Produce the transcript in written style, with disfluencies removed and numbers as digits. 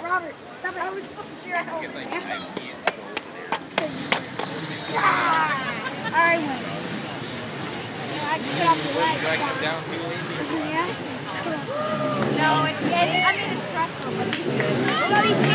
Robert, stop it. I was supposed to share it. I guess I can't go over there. I win. I can get off the leg. Do I come down too late? Yeah? No, I mean, it's stressful, but he's good.